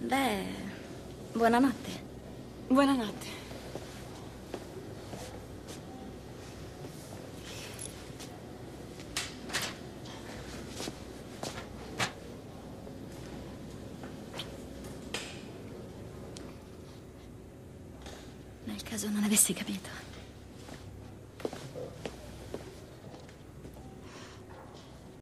Beh, buonanotte. Buonanotte. Nel caso non avessi capito.